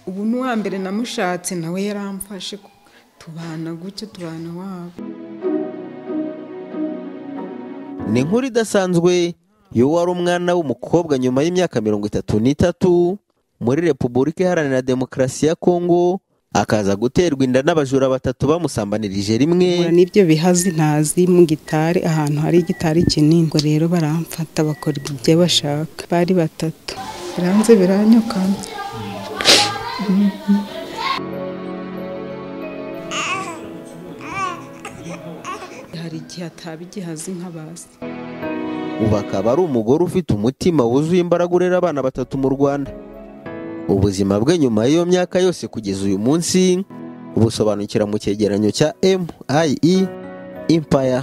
ubu n'uwa mbere namushatse nawe yaramfashe tubana gutyo tubana wabo. Ni inkuru idasanzwe yo wari umwana w'umukobwa nyuma y'imyaka 33 muri Repubulika Iharanira Demokarasi ya Congo akaza guterwa inda n'abajura batatu bamusambanirije rimwe. Nibyo bihazi ntazi mu gitari ahantu hari igitari kinini, ngo rero baramfata bakora ibyo bashaka. Bari batatu biranze biranyukana. Hari igihe ataba igihazi nk'abazi. Ubu akaba ari umugore ufite umutima wuzuye imbaraga urera abana batatu mu Rwanda. Ubuzima bwe nyuma y'iyo myaka yose kugeza uyu munsi busobanukira mu cyegeranyo cya MIE Empire.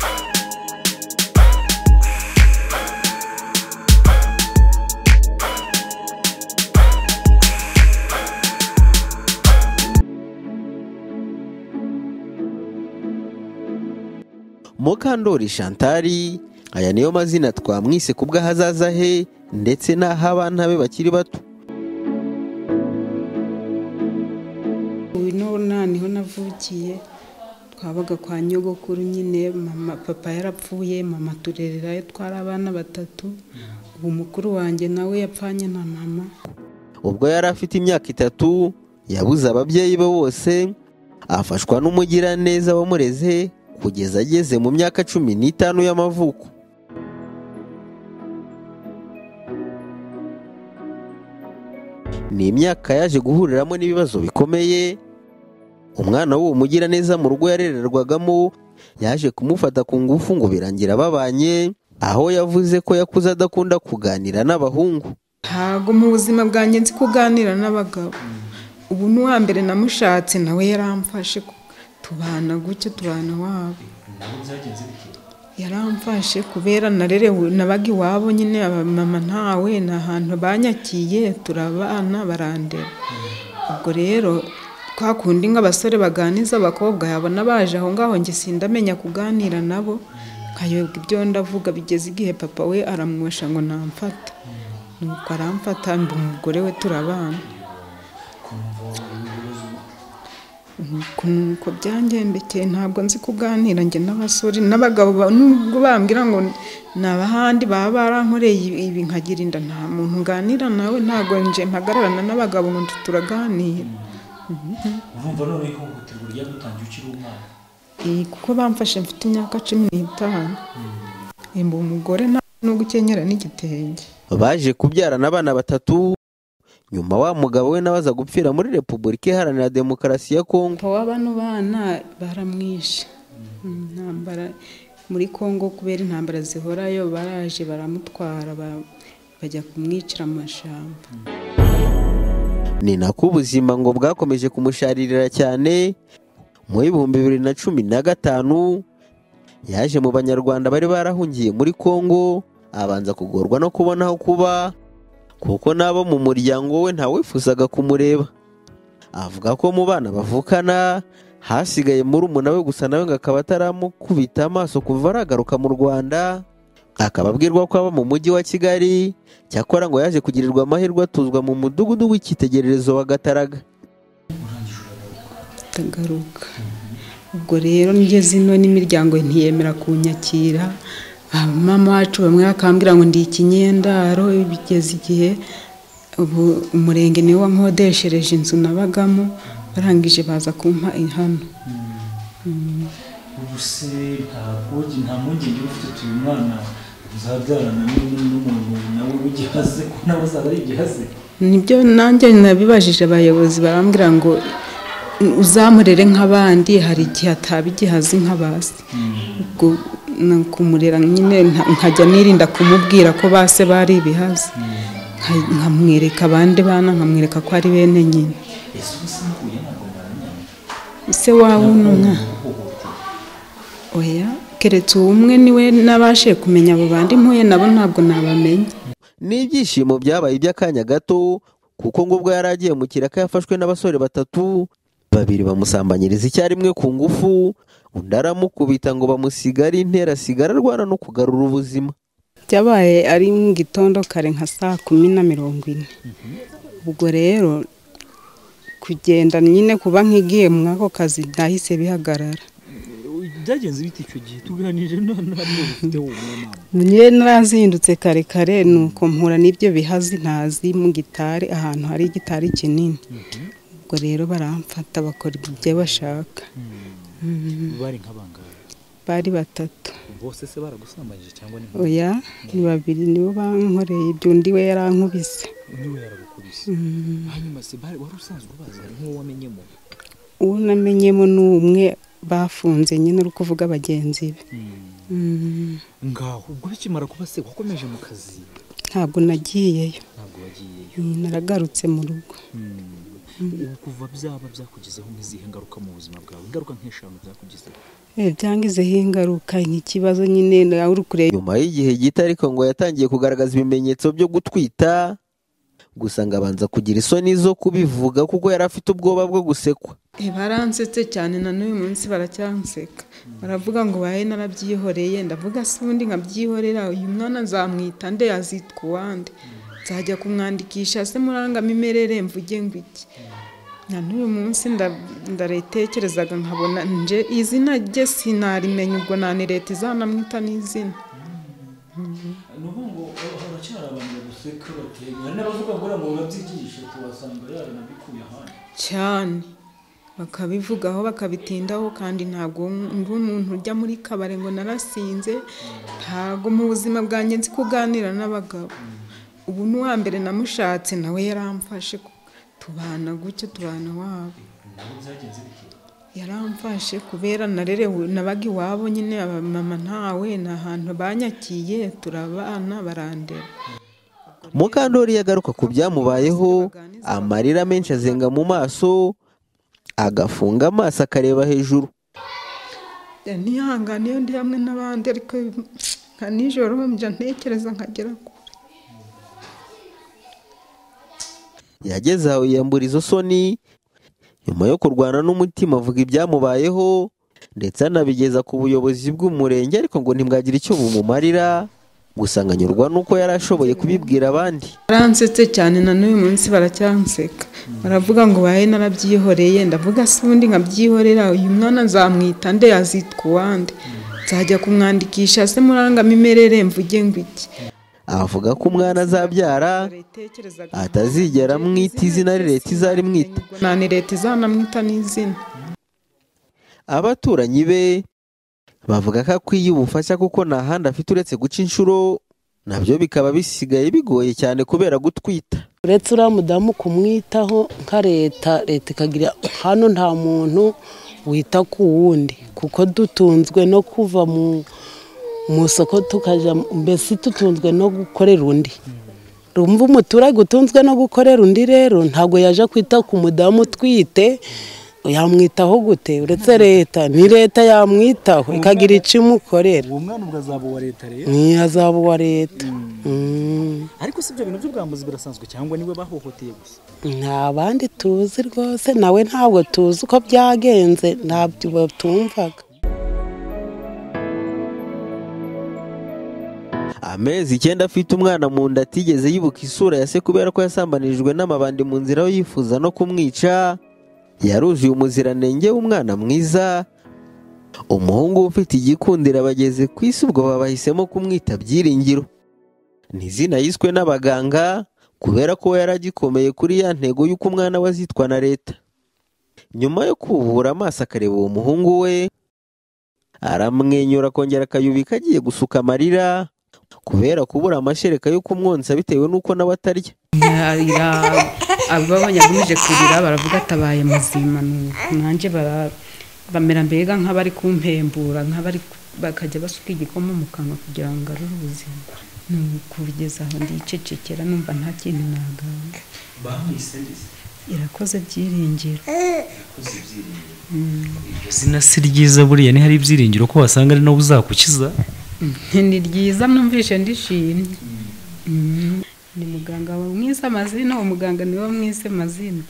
Mukandori Shantari, aya niyo mazina twamwise kubw'ahazaza he ndetse n'aho abana be bakiri bato. Niho navukiye, twabaga kwa nyogokuru nyine. Mama papa yarapfuye, mama turererayo twari abana batatu. Ubu mukuru wanjye nawe yapfanye na mama. Ubwo yari afite imyaka 3 yabuze ababyeyi be bose, afashwa n'umugiraneza wamureze kugeza ageze mu myaka 15 y'amavuko. Ni imyaka yaje guhuriramo n'ibibazo bikomeye. Umwana w'uwo mugiraneza mu rugo yarererwagamo yaje kumufata ku ngufu ngo birangira babanye, aho yavuze ko yakuze adakunda kuganira n'abahungu. Ntago mu buzima bwanjye nzi kuganira n'abagabo. Ubu n'uwa mbere namushatse nawe yaramfashe tubana gutyo tubana wabo. Yaramfashe kubera narerewe nabaga iwabo nyine, mama ntawe na hantu banyakiye turabana barandera. Ubwo rero twakundi nk'abasore baganiza abakobwa yabona baje aho ngaho nge sindamenya kuganira nabo, nkayobwa ibyo ndavuga. Bigeze igihe papa we aramwosha ngo namfata, nuko aramfata mba umugore we turabana. Nuko byangendekeye, ntabwo nzi kuganira nge n'abasore n'abagabo. Nubwo bambwira ngo n'abahandi baba barankoreye ibi nkagira inda, nta muntu nganira nawe. Ntabwo nje mpagararana n'abagabo ngo turaganira. Urumva none ko gutegura gutangira ukiri umwana? Kuko bamfashe mfite imyaka 15. Imba umugore no gukenyera n'igitenge. Baje kubyarana abana batatu. Nyuma wa mugabo we nabaza gupfira muri Repubulika Iharanira Demokarasi ya Congo. Wabano bana baramwishe. Intambara muri Congo kubera intambara zihorayo, baraje baramutwara bajya kumwicira amashamba. Ni nako ubuzima ngo bwakomeje kumusharirira cyane. Mu 2015 yaje mu Banyarwanda bari barahungiye muri Congo, abanza kugorwa no kubona aho kuba kuko nabo mu muryango we ntawifuzaga kumureba. Avuga ko mu bana bavukana hasigaye muri umuna we gusa, nawe ngakaba ataramukubita amaso kuva aragaruka mu Rwanda. Akababwirwa ko aba mu mujyi wa Kigali, cyakora ngo yaje kugirirwa amahirwe atuzwa mu mudugudu w'icyitegererezo wa Gataraga. Tagaruka. Ubwo rero ngeze ino n'imiryango ntiyemera kunyakira. Mama wacu bamwe akambwira ngo ndi ikinyendaro. Bigeze igihe ubu umurenge niwe wankodeshereje inzu nabagamo, barangije baza kumpa hano. Ubu se nta mpungenge ufite uyu mwana uzabyarana n'umuntu nawe w'igihaze, ko nawe azaba ari igihaze? Nibyo nanjye nabibajije abayobozi, barambwira ngo uzamurere nk'abandi, hari igihe ataba igihazi nk'abasi. Ubwo kumurera nyine nkajya nirinda kumubwira ko base bari ibihazi, nkamwereka abandi bana, nkamwereka ko ari bene nyine. Ese wawe unumwa? Oya, keretse umwe niwe nabashe kumenya, abo bandi mpuye nabo ntabwo nabamenya. N'ibyishimo byabaye iby'akanya gato, kuko ngo ubwo yaragiye mu kiraka yafashwe n'abasore batatu, babiri bamusambanyiriza icyarimwe ku ngufu, undi aramukubita ngo bamusigare intera sigara arwana no kugarura ubuzima. Byabaye ari mu gitondo kare nka 10:40. Ubwo rero kugenda nyine kuba nk'igiye mu ako kazi byahise bihagarara. Byagenze biti icyo gihe tuganije none ufite umwana nyine narazindutse kare kare nuko mpura n'ibyo bihazi ntazi mu gitari ahantu hari igitari kinini. Ubwo rero baramfata bakora ibyo bashaka. bari nk'abangahe? Bari 3. Bose se baragusambanyije cyangwa ni? Oya, ni 2 nibo bankoreye ibyo, undi we yarankubise. Niwe yaragukubise. Hanyuma se wari usanzwe ubaza nk'uwo wamenyemo? Uwo namenyemo n'umwe bafunze nyine uri kuvuga bagenzi be. Ngaho ubwo bikimara kuba se wakomeje mu kazi? Ntabwo nagiyeyo. Ntabwo wagiyeyo? Naragarutse mu rugo. Kuva byaba byakugizeho nk'izihe ngaruka mu buzima bwawe? Ingaruka nk'eshanu byakugizeho? Byangizeho ingaruka nk'ikibazo nyine nawe uri kureba. Nyuma y'igihe gito ariko ngo yatangiye kugaragaza ibimenyetso byo gutwita, gusa ngo abanza kugira isoni zo kubivuga kuko yari afite ubwoba bwo gusekwa. Baransetse cyane na n'uyu munsi baracyanseka. Baravuga ngo bahe narabyihoreye, ndavuga se ubundi nkabyihorera, uyu mwana nzamwita nde, yazitwa uwande, nzajya kumwandikisha se murangamimerere mvuge ngo iki. Na n'uyu munsi ndaretekerezaga nkabona nje izina rye sinarimenya, ubwo nani leta izanamwita n'izina. Nubu haracyari abantu baguseka bateye, hari n'abavuga ngo ngo babyigishe tuwasanga yaranabikuye ahandi cyane, bakabivugaho bakabitindaho, kandi ntabwo ndi umuntu ujya muri kabare ngo narasinze, ntabwo mu buzima bwanjye nzi kuganira n'abagabo. Ubu n'uwa mbere namushatse nawe yaramfashe, tubana gutyo, tubana wabo. Yaramfashe kubera narerewe nabaga iwabo nyine, abamama ntawe, na ahantu banyakiye, turabana barandera. Mukandori yagaruka ku byamubayeho, amarira menshi azenga mu maso, agafunga amaso akareba hejuru. Nihangane iyo ndi hamwe n'abandi, ariko nka nijoro njya ntekereza nkagera kure. Yageze aho yiyambura izo soni, nyuma yo kurwana n'umutima avuga ibyamubayeho, ndetse anabigeza ku buyobozi bw'umurenge, ariko ngo ntibwagira icyo bumumarira, gusa anyurwa nuko yari ashoboye kubibwira abandi. Baransetse cyane na n'uyu munsi baracyanseka. Baravuga ngo bahe narabyihoreye, ndavuga se ubundi nkabyihorera, uyu mwana nzamwita nde, yazitwa uwande, nzajya kumwandikisha se murangamimerere mvuge ngo iki. Avuga ko umwana azabyara atazigera amwita izina leta izarimwita, nani leta izanamwita n'izina. Abaturanyi be bavuga ko akwiye ubufasha kuko nta handi afite uretse guca inshuro, nabyo bikaba bisigaye bigoye cyane kubera gutwita. Uretse uriya mudamu kumwitaho nka leta ikagira hano nta muntu wita ku wundi, kuko dutunzwe no kuva mu soko tukajya, mbese tutunzwe no gukorera undi. Rumva umuturage utunzwe no gukorera undi rero ntabwo yaje kwita ku mudamu utwite, yamwitaho gute? Uretse leta, ni leta yamwitaho ikagira icyo imukorera. Uwo mwana ubwo azaba uwa leta rero? Ni azaba uwa leta. Ariko si ibyo bintu by'ubwambuzi birasanzwe cyangwa niwe bahohoteye gusa? Nta bandi tuzi rwose, nawe ntabwo tuzi uko byagenze, ntabyo tumvaga. Amezi 9 afite umwana mu nda, atigeze yibuka isura ya se kubera ko yasambanijwe n'amabandi mu nzira, yifuza no kumwica. Yaruzuye umuziranenge w'umwana mwiza, umuhungu ufite igikundiro. Bageze ku isi ubwo babahisemo kumwita Byiringiro. Ni izina yiswe n'abaganga kubera ko yaragikomeye kuri ya ntego y'uko umwana we azitwa na leta. Nyuma yo kubura amaso akareba uwo muhungu we, aramwenyura akongera akayubika agiye gusuka amarira kubera kubura amashereka yo kumwonsa bitewe n'uko nawe atarya. Ababonye agamije kurira baravuga atabaye muzima, nanjye bamera mbega nk'abari kumpembura, nk'abari bakajya basuka igikoma mu kanwa kugira ngo arure ubuzima. Kugeza aho ndicecekera numva nta kintu naganga. Irakoze Byiringiro. Izina si ryiza buriya, ni hari ibyiringiro ko wasanga ari nawe uzakukiza? Ni ryiza, numvishe ndishimye. Ni muganga wamwise amazina, umuganga niwe wamwise amazina.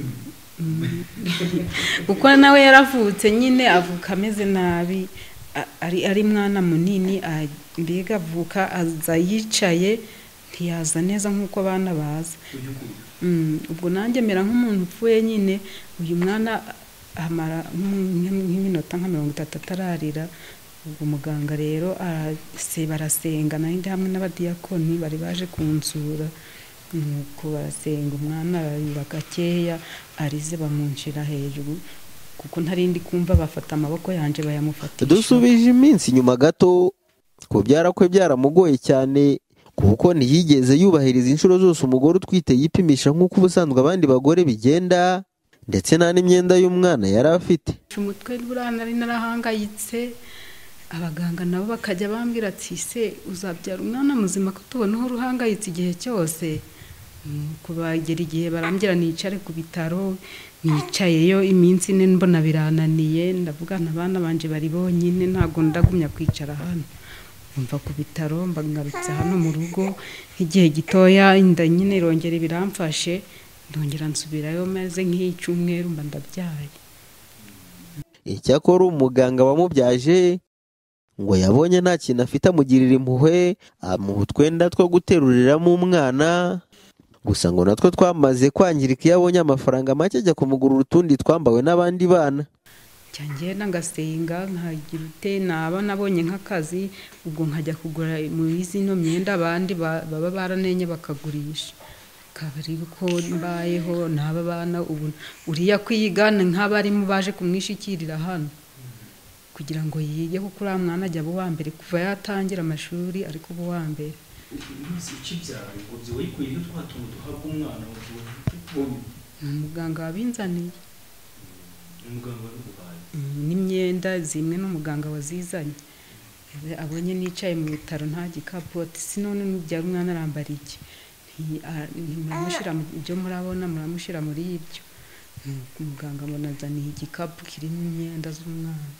Kuko nawe yaravutse nyine avuka ameze nabi, ari mwana munini, mbega avuka aza yicaye, ntiyaza neza nk'uko abana baza. ubwo nanjye mera nk'umuntu upfuye nyine. Uyu mwana amara nk'iminota nka 30 atararira. Ubwo muganga rero barasenga, nahindi hamwe n'abadiyakoni bari baje kunsura, nuko barasenga, umwana ararira gakeya, arize bamunshira hejuru kuko ntarindi kumva, bafata amaboko yanje bayamufatisha. Dusubije iminsi nyuma gato, kubyara kwe byaramugoye cyane kuko ntiyigeze yubahiriza inshuro zose umugore utwite yipimisha nk'uko ubusanzwe abandi bagore bigenda, ndetse nta n'imyenda y'umwana yari afite. Umutwe burana ari narahangayitse, abaganga nabo bakajya bambwira ati se uzabyara umwana muzima ko tubona aho ruhangayitse igihe cyose. Kubagera igihe barambwira nicare ku bitaro, nicayeyo iminsi ine mbona birananiye, ndavugana abana banje bari bonyine, ntago ndagumya kwicara hano. Mva ku bitaro mbangarutse hano mu rugo, igihe gitoya inda nyine irongera biramfashe, ndongera nsubirayo maze nk'icyumweru mba ndabyaye. Icyakora umuganga wamubyaje ngo yabonye nta kintu afite amugirira impuhwe, amuha utwenda two guteruriramo umwana. Gusa ngo natwo twamaze kwangirika, iyo abonye amafaranga make ajya kumugurira utundi twambawe n'abandi bana. Cyangenda ngasenga nkagira ute, naba nabonye nk'akazi, ubwo nkajya kugura muri zino myenda abandi baba baranenye bakagurisha. Kabari ko mbayeho n'aba bana ubu uriya kwigana nk'abarimu baje kumwishikirira hano kugira ngo yige, kuko uriya mwana ajya abo wa mbere kuva yatangira amashuri, ariko ubu wa mbere. Umuganga wabinzaniye n'imyenda zimwe, n'umuganga wazizanye. Abonye nicaye mu bitaro nta gikapu, ati sinone n'ubyara umwana arambara iki, muramushyira ibyo murabona, muramushyira muri ibyo. Umuganga munazaniye igikapu kirimo imyenda z'umwana.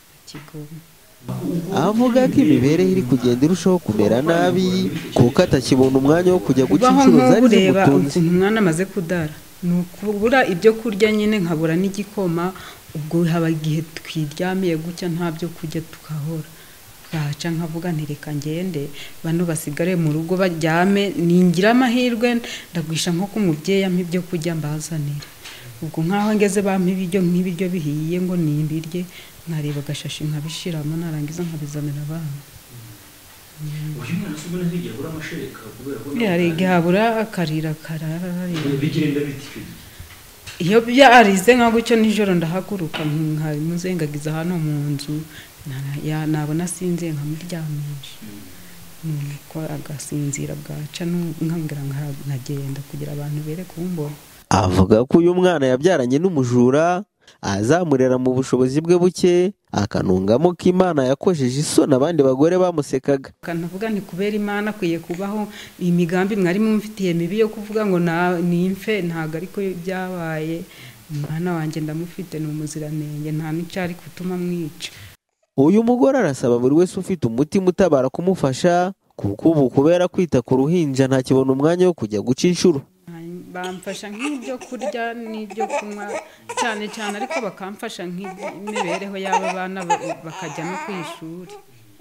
Avuga ko imibereho iri kugenda irushaho kumera nabi kuko atakibona umwanya wo kujya guca inshuro zari zimutunze. Umwana amaze kudara, nukubura ibyo kurya nyine, nkabura n'igikoma. Ubwo haba igihe twiryamiye gutya nta byo kurya tukahora, bwaca nkavuga ntireka ngende bano basigare mu rugo baryame, ningira amahirwe ndagwisha nko kumubyeyi ampa ibyo kurya mbazanira. Ubwo nkaho ngeze bampa ibiryo bihiye ngo nimbirye, nkareba agashashi nkabishiramo, narangiza nkabizanira abana. Uyu mwana subona ntigiye abura amashereka kubera ko yari habura akarira karara. Bigenda biti iyo byarize nka gucyo nijoro ndahaguruka nkamuzengagiza hano mu nzu, nabona sinze nkamuryamisha, nuko agasinzira bwaca nkangira nkagenda kugira abantu bere kumbona. Avuga ko uyu mwana yabyaranye n'umujura, azamurera mu bushobozi bwe buke, akanungamo ko Imana yakojeje isoni abandi bagore bamusekaga. Kanavuga nti kubera Imana akwiye kubaho imigambi mwari mumfitiye mibi yo kuvuga ngo nimfe, ntago ariko byabaye. Umwana wanjye ndamufite n'umuziranenge, nta n'icyari gutuma mwica. Uyu mugore arasaba buri wese ufite umutima utabara kumufasha, kuko ubu kubera kwita ku ruhinja ntakibona umwanya wo kujya guca inshuro. Bamfasha nk'ibyo kurya n'ibyo kunywa cyane cyane, ariko bakamfasha nk'imibereho y'aba bana bakajya no ku ishuri,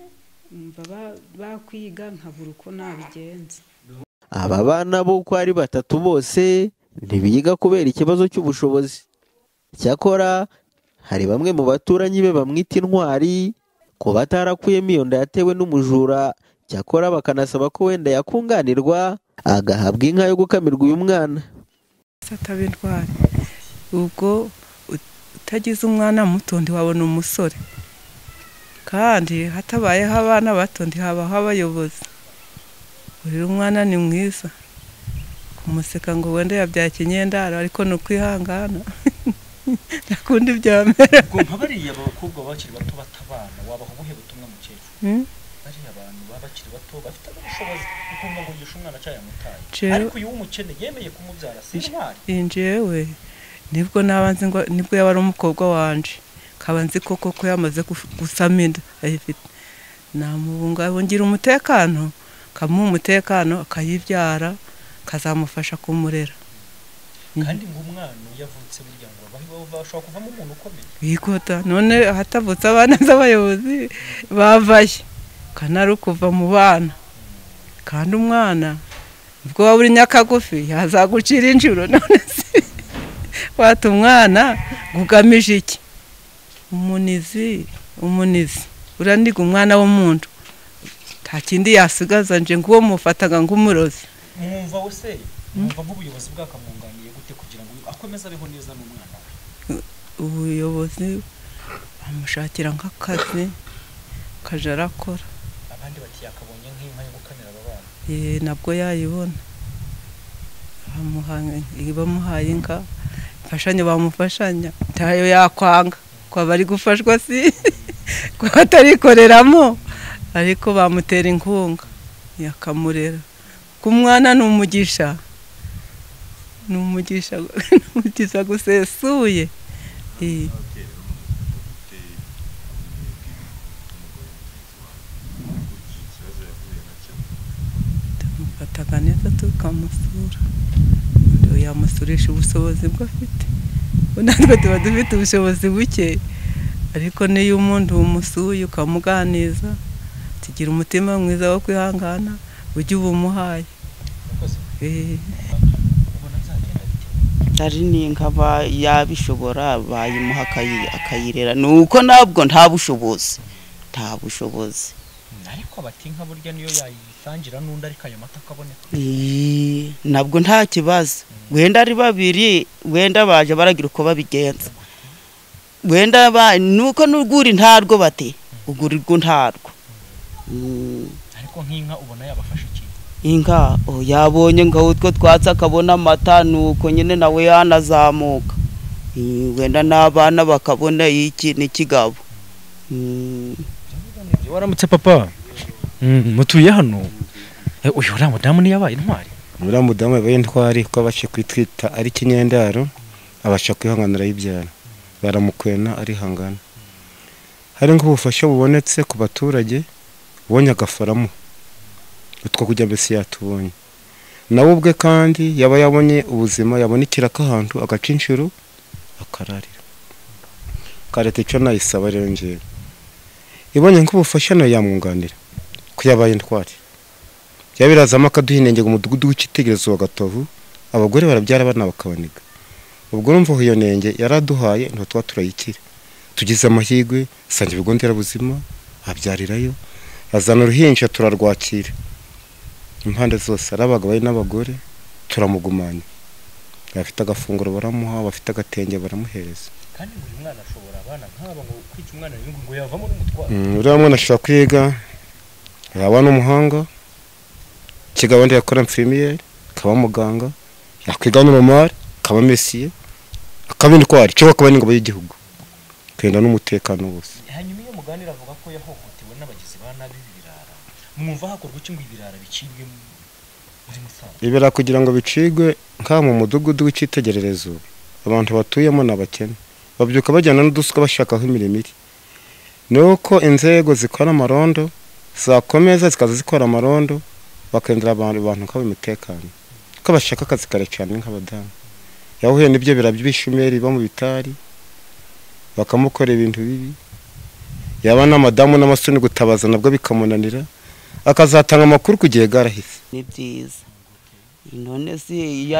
bakwiga nkabura uko nabigenza. Aba bana bo uko ari batatu bose ntibiga kubera ikibazo cy'ubushobozi. Cyakora hari bamwe mu baturanyi be bamwita intwari ko batarakuyemo iyo nda yatewe n'umujura. Cyakora bakanasaba ko wenda yakunganirwa agahabwa inka yo gukamirwa uyu mwana. Sataba intwari, ubwo utagize umwana muto ntiwabona umusore, kandi hatabayeho abana bato ntihabaho abayobozi. Uri umwana ni mwiza, kumuseka ngo wenda yabyaye ikinyendaro, ariko ni ukwihangana. Ndakundi byamera. Ubwo nk'abariya abakobwa bakiri bato batabana, wabaho ubuhe butumwa mukecuru? Bariya abantu bakiri bato bafite ubushobozi ukumva ngo yishe umwana cyayamutaye, ariko uyu w'umukene yemeye kumubyara si intwari. Injewe nibwo nabanze ngo nibwo yaba ari umukobwa wanje, kabanze koko ko yamaze gusama inda ayifite, namubungabungira umutekano, kamuha umutekano, akayibyara, kazamufasha kumurera. Kandi ngo umwana yavutse burya ngo bashobora kuvamo umuntu ukomeye. Bikota none hatavutse abana z'abayobozi bavaye, kanari kuva mu bana. Kandi umwana ubwo waba uri nyakagufi yazagucira injuro none se wata umwana gugamije iki umunizi uraniga umwana w'umuntu nta kindi yasigaza nje ngo uwo mufataga ngumurozi mwumva wose mwumva nk'ubuyobozi bwakamwunganiye gute kugira ngo akomeze abeho neza n'umwana ubuyobozi bamushakira nk'akazi kaje arakora abandi bati yakabonye nk'inka yo gukamira aba bana nabwo yayibona bamuhaye inka imfashanyo bamufashanya ntayo yakwanga ko bari gufashwa si ko batarikoreramo ariko bamutera inkunga yakamurera ku mwana n'umugisha gusesuye tumufataga neza tukamusura yamusurisha ubushobozi bwo afite natwe tuba dufite ubushobozi buke ariko niyo umuntu umusuye ukamuganiza tugira umutima mwiza wo kwihangana ujye ubumuhaye ari n'inka yabishobora bayimuha akayirera nuko nabwo nta bushobozi ariko batinka burya niyo yayisangira n'undi ariko ayo mata akaboneka nabwo nta kibazo wenda ari babiri wenda baje baragira uko babigenza wenda nuko n'uguri ntarwo bate ugurirwa ntarwo ariko nk'inka ubona yabafasha iki inka yabonye ngo utwo twatsa akabona amata nuko nyine nawe yanazamuka wenda n'abana bakabona iki n'ikigabo waramutse papa mutuye hano uyu uriya mudamu niyo yabaye intwari uriya mudamu yabaye intwari ko abasha kwitwita ari kinyendaro abasha kwihanganira yibyara baramukwena arihangana hari nk'ubufasha bubonetse ku baturage ubonye agafaramo utwo kujya mbese yatubonye nawe ubwe kandi yaba yabonye ubuzima yabona ikiraka ahantu agaca inshuro akararira kareta icyo nayisaba rero njyewe ibonye nk'ubufasha nayo yamwunganira ko yabaye intwari yabirazamo akaduha inenge mu mudugudu w'icyitegererezo wa Gatovu abagore barabyara abana bakabaniga ubwo urumva iyo nenge yaraduhaye nto tuba turayikira tugize amahirwe sanga ibigo nderabuzima abyarirayo azana uruhinja turarwakira impande zose ari abagabo n'abagore turamugumanya bafite agafunguro baramuha bafite agatenge baramuhereza kandi uyu mwana ashobora abana nk'aba ngo kwica umwana ngo yavamo n'umutwaro uriya mwana ashobora kwiga yaba n'umuhanga kigabandi yakora infirmiere kaba muganga yakwiga n'umumari kaba mesiye akaba intwari cyo bakaba n'ingabo y'igihugu kwenda n'umutekano wose hanyuma iyo muganira avuga ko yahohotewe n'abagizi ba nabi birara mwumva hakorwa iki ngo ibirara bicibwe muri Musanze ibirara kugira ngo bicigwe nka mu mudugudu w'icyitegererezo abantu batuyemo n'abakene babyuka bajyana n'udusuka bashakaho imirimo iri nuko inzego zikora amarondo zakomeza zikaza zikora amarondo bakendera abantu nk'abo umutekano ko bashaka akazi kare cyane nk'abadamu yahuye n'ibyo birabyishumeri bo mu bitari bakamukora ibintu bibi yaba n'amadamu n'amasoni gutabaza nabwo bikamunanira akazatanga amakuru ku gihe garahise ni byiza none si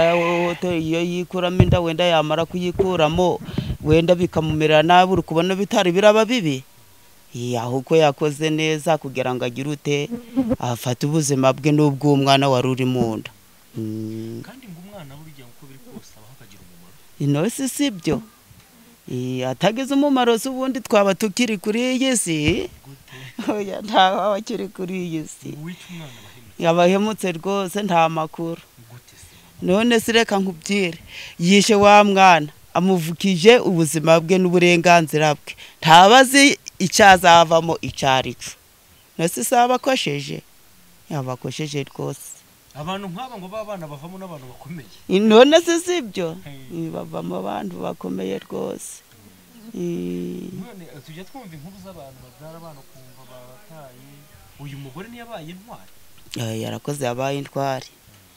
iyo yikuramo inda wenda yamara kuyikuramo wenda bikamumerera nabi uri kubona bitari biraba bibi ahubwo yakoze neza kugira ngo agire ute afate ubuzima bwe n'ubw'umwana wari uri mu nda kandi ngo umwana burya uko biri kose abaho akagira umumaro ino si byo atagize umumaro se ubundi twaba tukiri kuri iyi si ntawe akiri kuri iyi si yabahemutse rwose nta makuru none se reka nkubwire yishe wa mwana amuvukije ubuzima bwe n'uburenganzira bwe ntabazi icyazavamo icyarico nose saba akosheje yabakosheje rwose abantu nk'aba ngo babana bavamo n'abantu bakomeye none se sibyo bavamo abantu bakomeye rwose none tujya twumva inkuru z'abantu babyara abana kumva babataye uyu mugore niyabaye intwari yarakoze yabaye intwari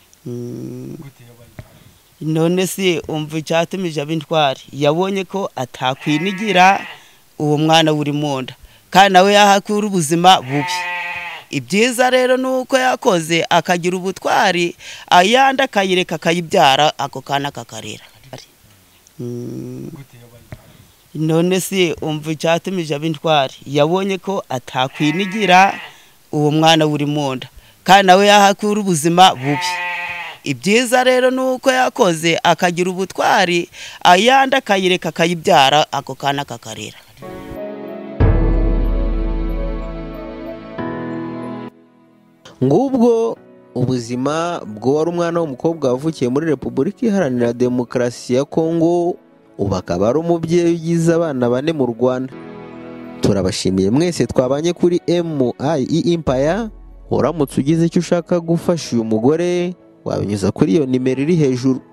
none se umva icyatumije ab'intwari yabonye ko atakwinigira uwo mwana uri mu nda kandi nawe yahakura ubuzima bubi ibyiza rero nuko yakoze akagira ubutwari ayandi akayireka akayibyara ako kana kakarera. None si umva icyatumije abintwari yabonye ko atakwinigira uwo mwana uri mu nda kandi nawe yahakura ubuzima bubi. Ibyiza rero nuko yakoze akagira ubutwari ayandi akayireka akayibyara ako kana kakarera. Ngubwo ubuzima bw'uwari umwana w'umukobwa wavukiye muri Repubulika Iharanira Demokarasi ya Congo, ubu akaba ari umubyeyi ugize abana 4 mu Rwanda. Turabashimiye mwese twabanye kuri MIE Empire. Uramutse ugize icyo ushaka gufasha uyu mugore wabinyuza kuri iyo nimero iri hejuru.